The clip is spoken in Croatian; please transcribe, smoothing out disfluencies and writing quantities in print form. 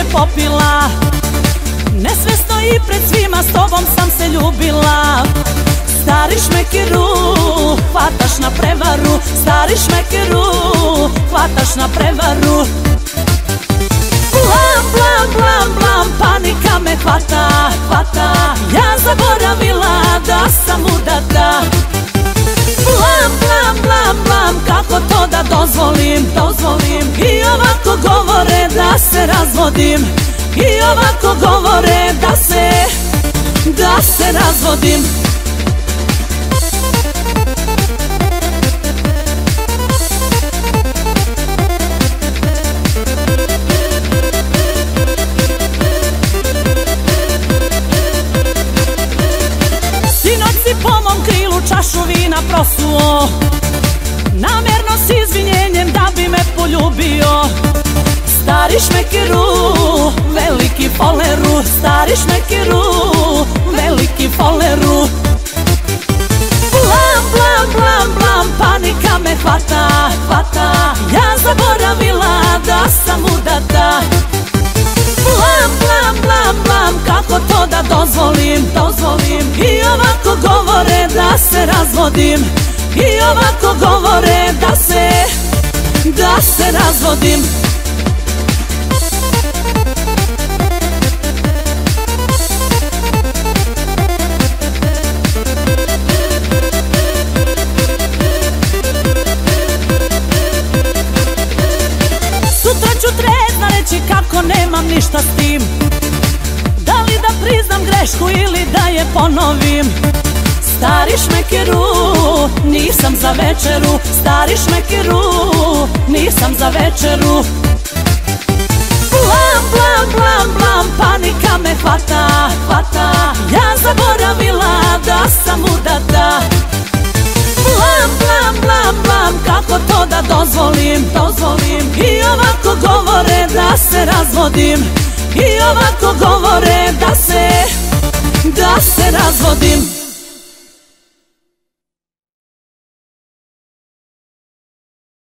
popila. Nesvesno i pred svima s tobom sam se ljubila. Stari šmekeru, hvataš na prevaru. Stari šmekeru, hvataš na prevaru. Blam, blam, blam, blam, panika me hvata, hvata. Ja zaboravila da sam udata. Blam, blam, blam, blam, kako to da dozvolim, dozvolim. I ovako govore da se razvodim. I ovako govore da se razvodim. Sinoć si po mom krilu čašu vina prosuo, namjerno s izvinjenjem da bi me poljubio. Stari šmekeru, veliki foleru. Stari šmekeru, veliki foleru. Blam, blam, blam, blam, panika me hvata, hvata. Ja zaboravila da sam udata. Blam, blam, blam, blam, kako to da dozvolim, dozvolim. I ovako govore da se razvodim. I ovako govore da se razvodim. Kako nemam ništa s tim, da li da priznam grešku ili da je ponovim. Stari šmekeru, nisam za večeru. Stari šmekeru, nisam za večeru. Blam, blam, blam, blam, panika me hvata, hvata. Ja zaboravila da sam udata. Blam, blam, blam, blam, kako to da dozvolim, dozvolim. I ovako govore da se razvodim. I ovako govore da se razvodim.